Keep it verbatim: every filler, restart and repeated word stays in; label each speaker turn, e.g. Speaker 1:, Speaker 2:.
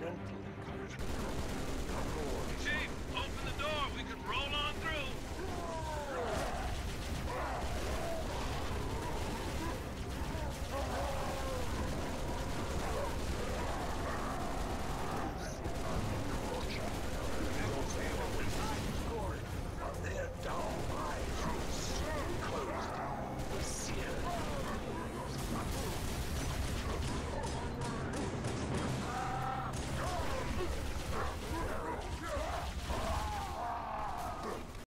Speaker 1: gentle.
Speaker 2: Chief, open the door. We can roll on through.